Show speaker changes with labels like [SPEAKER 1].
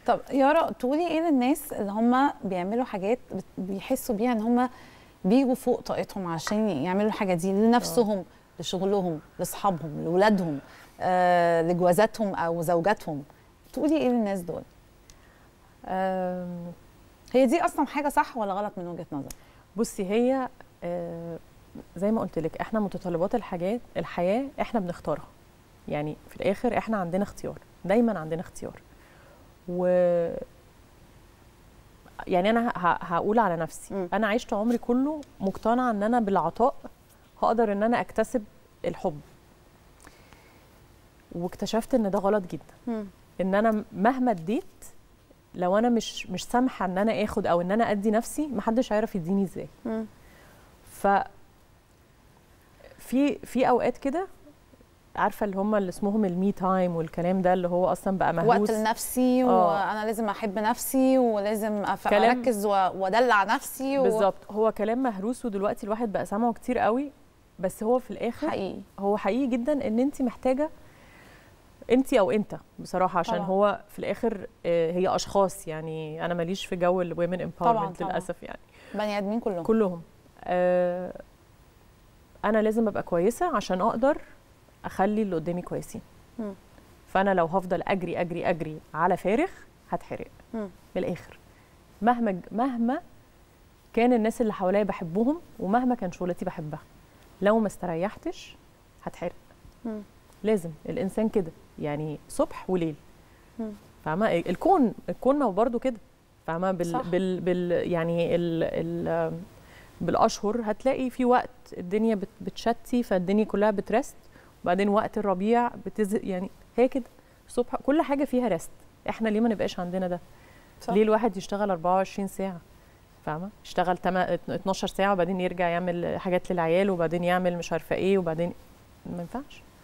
[SPEAKER 1] طب يارا، تقولي ايه للناس اللي هم بيعملوا حاجات بيحسوا بيها ان هم بيجوا فوق طاقتهم عشان يعملوا الحاجه دي لنفسهم، لشغلهم، لاصحابهم، لاولادهم، لجوازاتهم او زوجاتهم؟ تقولي ايه للناس دول؟ هي دي اصلا حاجه صح ولا غلط من وجهه نظرك؟
[SPEAKER 2] بصي، هي زي ما قلت لك، احنا متطلبات الحياه احنا بنختارها. يعني في الاخر احنا عندنا اختيار، دايما عندنا اختيار. و يعني انا هقول على نفسي، انا عشت عمري كله مقتنعه ان انا بالعطاء هقدر ان انا اكتسب الحب، واكتشفت ان ده غلط جدا. ان انا مهما اديت، لو انا مش سامحه ان انا اخد او ان انا ادي نفسي، محدش هيعرف يديني ازاي. ف في اوقات كده، عارفه اللي هم اللي اسمهم المي تايم والكلام ده، اللي هو اصلا بقى مهووس،
[SPEAKER 1] وقت لنفسي، وانا لازم احب نفسي ولازم اركز وادلع نفسي
[SPEAKER 2] بالظبط. هو كلام مهروس، ودلوقتي الواحد بقى سامعه كتير قوي، بس هو في الاخر
[SPEAKER 1] حقيقي.
[SPEAKER 2] هو حقيقي جدا ان انت محتاجه، انت او انت بصراحه، عشان طبعا. هو في الاخر هي اشخاص، يعني انا ماليش في جو الومن امباورمنت للاسف، يعني
[SPEAKER 1] بني ادمين
[SPEAKER 2] كلهم انا لازم ابقى كويسه عشان اقدر اخلي اللي قدامي كويسين. فانا لو هفضل اجري اجري اجري على فارغ هتحرق من الاخر. مهما كان الناس اللي حواليا بحبهم، ومهما كان شغلتي بحبها، لو ما استريحتش هتحرق. لازم الانسان كده، يعني صبح وليل. فاهمه؟ الكون ما هو برضه كده، فاهمه؟ يعني بالاشهر هتلاقي في وقت الدنيا بتشتي، فالدنيا كلها بترست، وبعدين وقت الربيع يعني هي كده الصبح كل حاجه فيها رست. احنا ليه ما نبقاش عندنا ده؟ صح. ليه الواحد يشتغل 24 ساعه؟ فاهمه؟ يشتغل 12 ساعه وبعدين يرجع يعمل حاجات للعيال، وبعدين يعمل مش عارفه ايه، وبعدين ما ينفعش.